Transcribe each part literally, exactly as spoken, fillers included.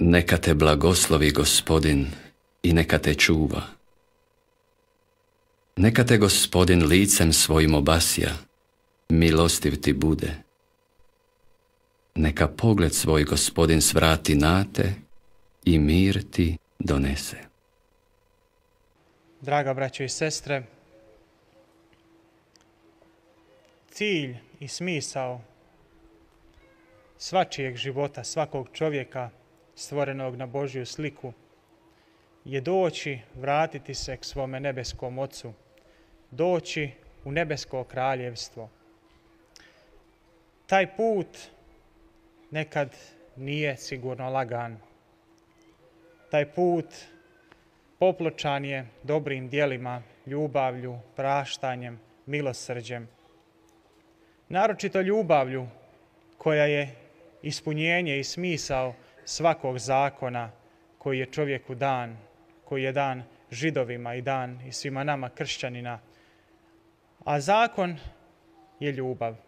Neka te blagoslovi Gospodin i neka te čuva. Neka te Gospodin licem svojim obasja, milostiv ti bude. Neka pogled svoj Gospodin svrati na te i mir ti donese. Draga braćo i sestre, cilj i smisao svačijeg života, svakog čovjeka stvorenog na Božju sliku je doći, vratiti se k svome nebeskom Ocu, doći u nebesko kraljevstvo. Taj put nekad nije sigurno lagan. Taj put popločan je dobrim djelima, ljubavlju, praštanjem, milosrđem. Naročito ljubavlju koja je ispunjenje i smisao svakog zakona koji je čovjeku dan, koji je dan Židovima i dan i svima nama kršćanina. A zakon je ljubav.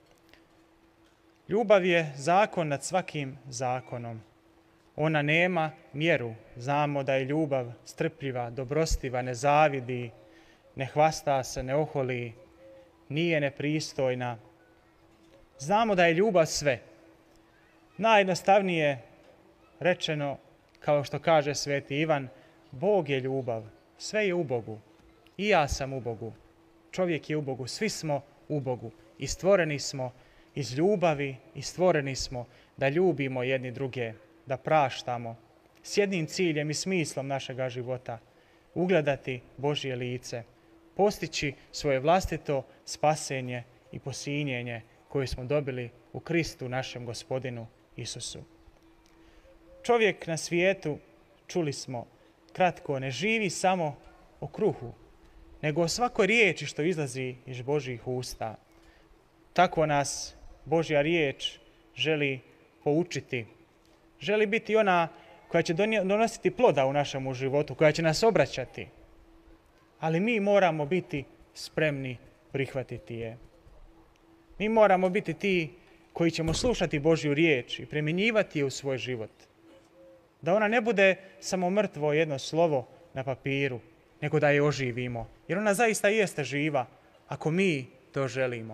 Ljubav je zakon nad svakim zakonom. Ona nema mjeru. Znamo da je ljubav strpljiva, dobrostiva, ne zavidi, ne hvasta se, ne oholi, nije nepristojna. Znamo da je ljubav sve. Najjednostavnije rečeno, kao što kaže sveti Ivan, Bog je ljubav, sve je u Bogu. I ja sam u Bogu, čovjek je u Bogu, svi smo u Bogu. I stvoreni smo iz ljubavi i stvoreni smo da ljubimo jedni druge, da praštamo s jednim ciljem i smislom našega života, ugledati Božje lice, postići svoje vlastito spasenje i posinjenje koje smo dobili u Kristu našem Gospodinu Isusu. Čovjek na svijetu, čuli smo kratko, ne živi samo o kruhu, nego o svakoj riječi što izlazi iz Božjih usta. Tako nas Božja riječ želi poučiti. Želi biti ona koja će donositi ploda u našemu životu, koja će nas obraćati. Ali mi moramo biti spremni prihvatiti je. Mi moramo biti ti koji ćemo slušati Božju riječ i primjenjivati je u svoj život. Da ona ne bude samo mrtvo jedno slovo na papiru, nego da je oživimo. Jer ona zaista jeste živa ako mi to želimo.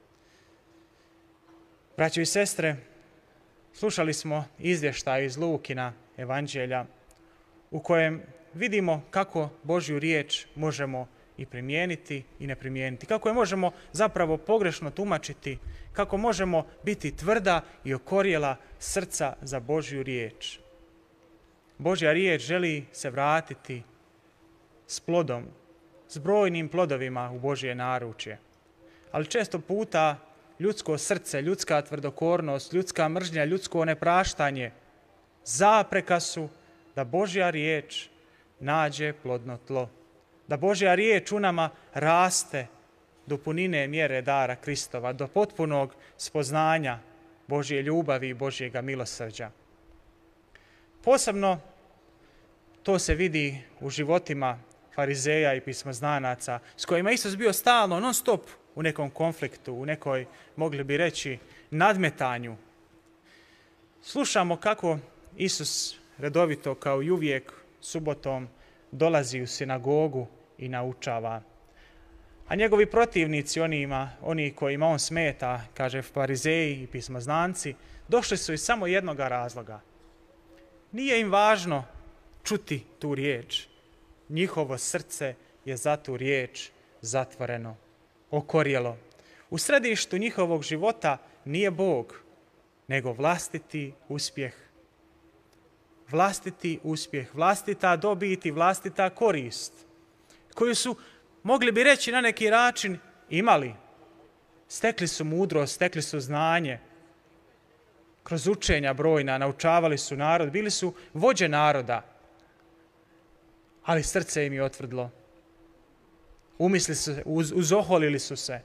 Braćo i sestre, slušali smo izvještaj iz Lukina evanđelja u kojem vidimo kako Božju riječ možemo i primijeniti i ne primijeniti. Kako je možemo zapravo pogrešno tumačiti, kako možemo biti tvrda i okorjela srca za Božju riječ. Božja riječ želi se vratiti s plodom, s brojnim plodovima u Božje naručje. Ali često puta ljudsko srce, ljudska tvrdokornost, ljudska mržnja, ljudsko nepraštanje zapreka su da Božja riječ nađe plodno tlo. Da Božja riječ u nama raste do punine mjere dara Kristova, do potpunog spoznanja Božje ljubavi i Božjega milosrđa. Posebno to se vidi u životima farizeja i pismoznanaca s kojima Isus bio stalno, non stop u nekom konfliktu, u nekoj, mogli bi reći, nadmetanju. Slušamo kako Isus redovito, kao i uvijek, subotom dolazi u sinagogu i naučava. A njegovi protivnici, onima, oni kojima on smeta, kaže farizeji i pismoznanci, došli su iz samo jednoga razloga. Nije im važno čuti tu riječ. Njihovo srce je za tu riječ zatvoreno, okorjelo. U središtu njihovog života nije Bog, nego vlastiti uspjeh. Vlastiti uspjeh, vlastita dobit i vlastita korist, koju su, mogli bi reći na neki način, imali. Stekli su mudrost, stekli su znanje. Kroz učenja brojna naučavali su narod, bili su vođe naroda. Ali srce im je otvrdlo. Umisli su se, uz, uzoholili su se.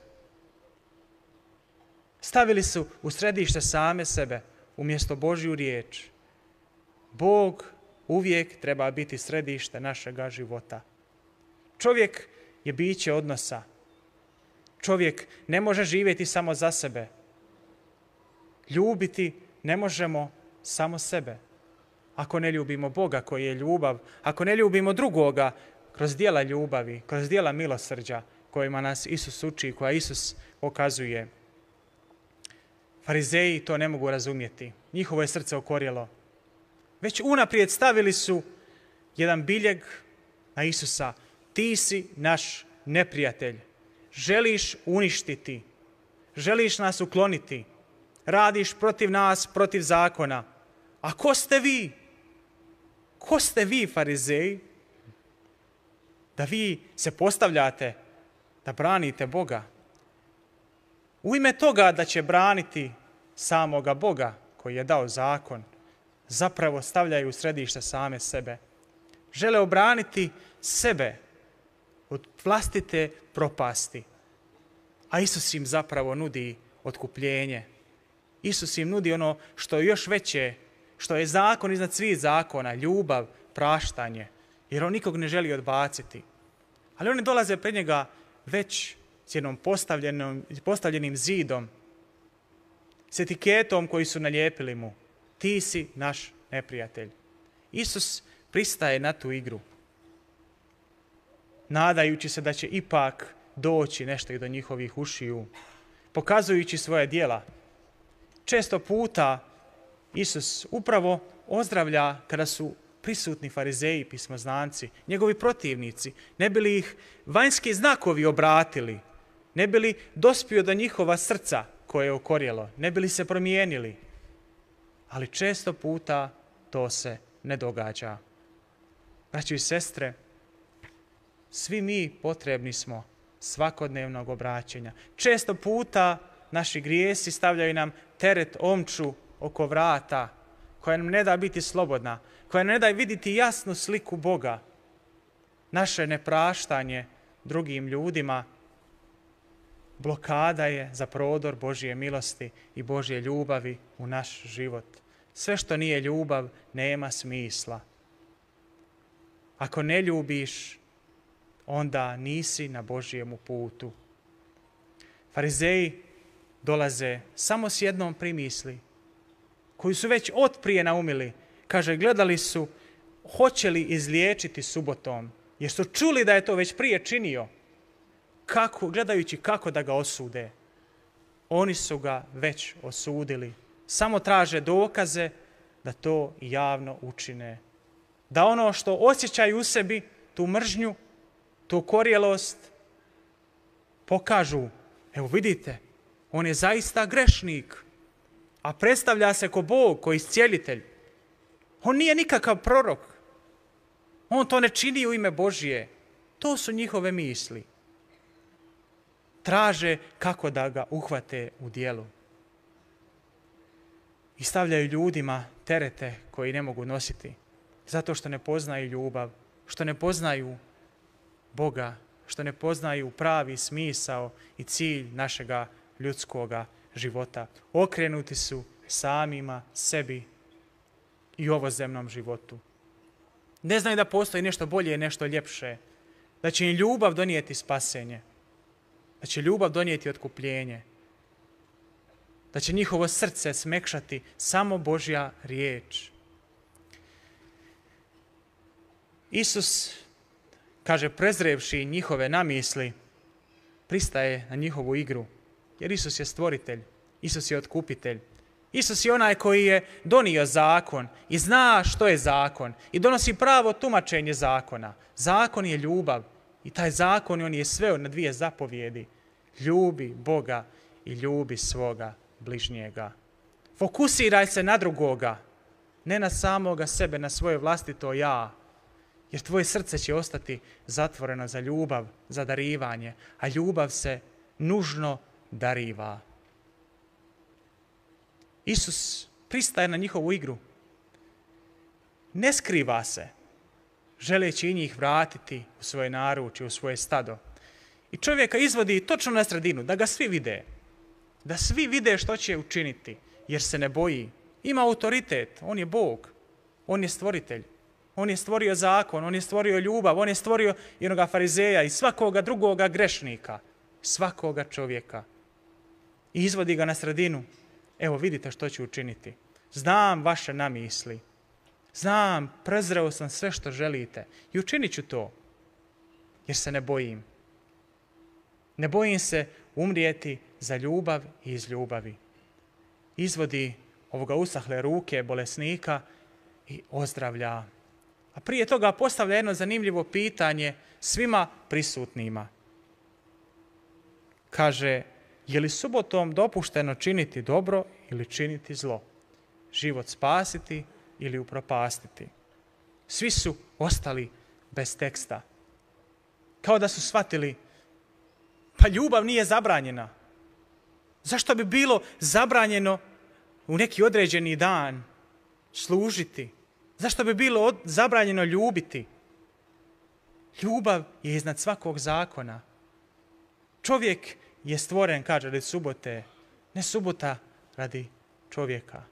Stavili su u središte same sebe umjesto Božju riječ. Bog uvijek treba biti središte našega života. Čovjek je biće odnosa. Čovjek ne može živjeti samo za sebe. Ljubiti ne možemo samo sebe. ako ne ljubimo Boga koji je ljubav, ako ne ljubimo drugoga kroz djela ljubavi, kroz djela milosrđa kojima nas Isus uči, koja Isus pokazuje. Farizeji to ne mogu razumjeti. Njihovo je srce okorjelo. Već unaprijed stavili su jedan biljeg na Isusa. Ti si naš neprijatelj. Želiš uništiti. Želiš nas ukloniti. Radiš protiv nas, protiv zakona. A ko ste vi? Ko ste vi, farizeji? Da vi se postavljate, da branite Boga. U ime toga da će braniti samoga Boga koji je dao zakon, zapravo stavljaju u središte same sebe. Žele obraniti sebe od vlastite propasti. A Isus im zapravo nudi otkupljenje. Isus im nudi ono što je još veće, što je zakon iznad svih zakona, ljubav, praštanje. Jer on nikog ne želi odbaciti. Ali oni dolaze pred njega već s jednom postavljenim zidom, s etiketom koji su nalijepili mu. Ti si naš neprijatelj. Isus pristaje na tu igru, nadajući se da će ipak doći nešto i do njihovih ušiju, pokazujući svoje djela. Često puta Isus upravo ozdravlja kada su prisutni farizeji, pismoznanci, njegovi protivnici, ne bi li ih vanjski znakovi obratili, ne bi li dospio do njihova srca koje je okorjelo, ne bi li se promijenili. Ali često puta to se ne događa. Braćo i sestre, svi mi potrebni smo svakodnevnog obraćanja. Često puta naši grijesi stavljaju nam teret, omču oko vrata, koja nam ne da biti slobodna, koja nam ne da vidjeti jasnu sliku Boga. Naše nepraštanje drugim ljudima blokada je za prodor Božje milosti i Božje ljubavi u naš život. Sve što nije ljubav nema smisla. Ako ne ljubiš, onda nisi na Božjemu putu. Farizeji dolaze samo s jednom primisli, koju su već otprije naumili. Kaže, gledali su hoće li izliječiti subotom, jer su čuli da je to već prije činio, kako, gledajući kako da ga osude. Oni su ga već osudili. Samo traže dokaze da to javno učine. Da ono što osjećaju u sebi, tu mržnju, tu korjelost, pokažu. Evo vidite, on je zaista grešnik, a predstavlja se ko Bog, ko iscijelitelj. On nije nikakav prorok. On to ne čini u ime Božje. To su njihove misli. Traže kako da ga uhvate u djelu. I stavljaju ljudima terete koji ne mogu nositi. Zato što ne poznaju ljubav, što ne poznaju Boga, što ne poznaju pravi smisao i cilj našega ljudskoga života. Okrenuti su samima sebi i ovozemnom životu. Ne znaju da postoji nešto bolje i nešto ljepše. Da će im ljubav donijeti spasenje. Da će ljubav donijeti otkupljenje. Da će njihovo srce smekšati samo Božja riječ. Isus, kaže, prezrevši njihove namisli, pristaje na njihovu igru. Jer Isus je stvoritelj. Isus je otkupitelj. Isus je onaj koji je donio zakon i zna što je zakon i donosi pravo tumačenje zakona. Zakon je ljubav i taj zakon on je sveo na dvije zapovjedi. Ljubi Boga i ljubi svoga bližnjega. Fokusiraj se na drugoga, ne na samoga sebe, na svoje vlastito ja. Jer tvoje srce će ostati zatvoreno za ljubav, za darivanje, a ljubav se nužno dariva. Isus pristaje na njihovu igru. Ne skriva se, želeći i njih vratiti u svoje naručje, u svoje stado. I čovjeka izvodi točno na sredinu, da ga svi vide. Da svi vide što će učiniti, jer se ne boji. Ima autoritet, on je Bog, on je stvoritelj. On je stvorio zakon, on je stvorio ljubav, on je stvorio jednoga farizeja i svakoga drugoga grešnika, svakoga čovjeka. I izvodi ga na sredinu. Evo vidite što ću učiniti. Znam vaše namisli, Znam, prezreo sam sve što želite i učinit ću to, jer se ne bojim. Ne bojim se umrijeti za ljubav i iz ljubavi. Izvodi ovoga usahle ruke bolesnika i ozdravlja. A prije toga postavlja jedno zanimljivo pitanje svima prisutnima. Kaže, je li subotom dopušteno činiti dobro ili činiti zlo? Život spasiti ili upropastiti? Svi su ostali bez teksta. Kao da su shvatili, pa ljubav nije zabranjena. Zašto bi bilo zabranjeno u neki određeni dan služiti? Zašto bi bilo od, zabranjeno ljubiti? Ljubav je iznad svakog zakona. Čovjek je stvoren, kaže, radi subote, ne subota radi čovjeka.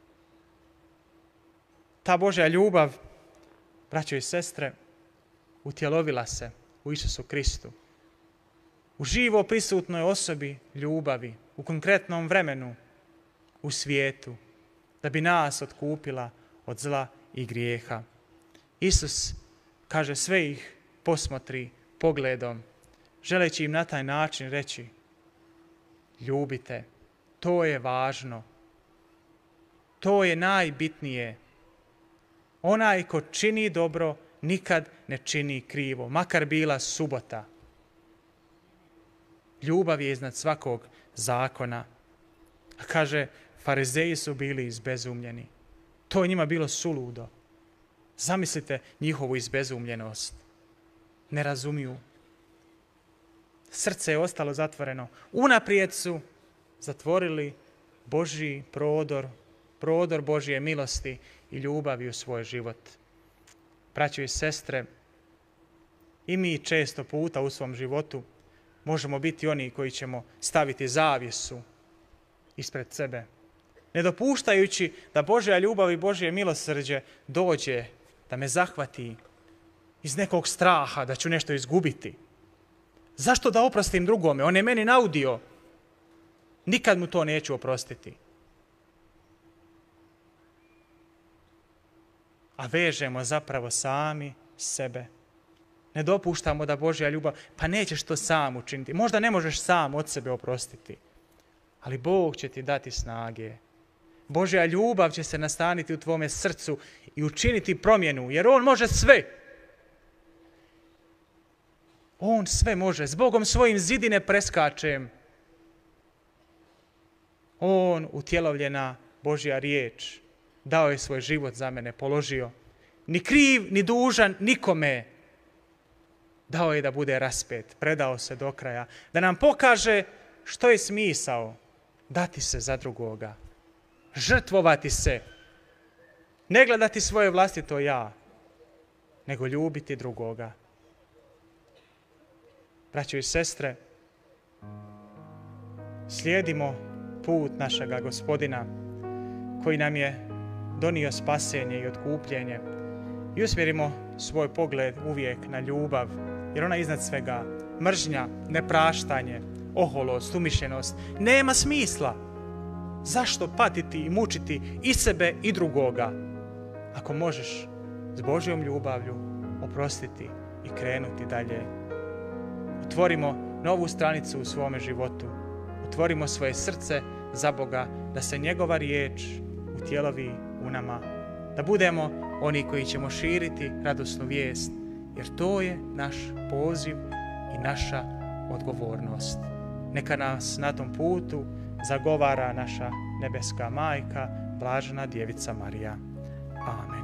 Ta Božja ljubav, braćo i sestre, utjelovila se u Isusu Kristu. U živo prisutnoj osobi ljubavi, u konkretnom vremenu, u svijetu, da bi nas otkupila od zla i grijeha. Isus, kaže, sve ih posmotri pogledom, želeći im na taj način reći, ljubite, to je važno, to je najbitnije. Onaj ko čini dobro, nikad ne čini krivo, makar bila subota. Ljubav je iznad svakog zakona. A kaže, farizeji su bili izbezumljeni. To je njima bilo suludo. Zamislite njihovu izbezumljenost. Ne razumiju. Srce je ostalo zatvoreno. Unaprijed su zatvorili Božji prodor, prodor Božje milosti i ljubavi u svoj život. Braćo i sestre, i mi često puta u svom životu možemo biti oni koji ćemo staviti zavjesu ispred sebe, ne dopuštajući da Božja ljubav i Božje milosrđe dođe da me zahvati iz nekog straha da ću nešto izgubiti. Zašto da oprostim drugome? On je meni naudio. Nikad mu to neću oprostiti. A vežemo zapravo sami sebe. Ne dopuštamo da Božja ljubav, pa nećeš to sam učiniti. Možda ne možeš sam od sebe oprostiti. Ali Bog će ti dati snage. Božja ljubav će se nastaniti u tvome srcu i učiniti promjenu, jer On može sve. On sve može. S Bogom svojim zidine preskačem. On, utjelovljena Božja riječ, dao je svoj život za mene, položio. Ni kriv, ni dužan, nikome. Dao je da bude raspet, predao se do kraja. Da nam pokaže što je smisao dati se za drugoga. Žrtvovati se. Ne gledati svoje vlastito ja, nego ljubiti drugoga. Braćo i sestre, slijedimo put našega Gospodina koji nam je donio spasenje i otkupljenje i usmjerimo svoj pogled uvijek na ljubav, jer ona iznad svega mržnja, nepraštanje, oholost, umišljenost nema smisla. Zašto patiti i mučiti i sebe i drugoga ako možeš s Božjom ljubavlju oprostiti i krenuti dalje? Otvorimo novu stranicu u svome životu. Otvorimo svoje srce za Boga, da se njegova riječ utjelovi u nama. Da budemo oni koji ćemo širiti radosnu vijest, jer to je naš poziv i naša odgovornost. Neka nas na tom putu zagovara naša nebeska majka, blažena Djevica Marija. Amen.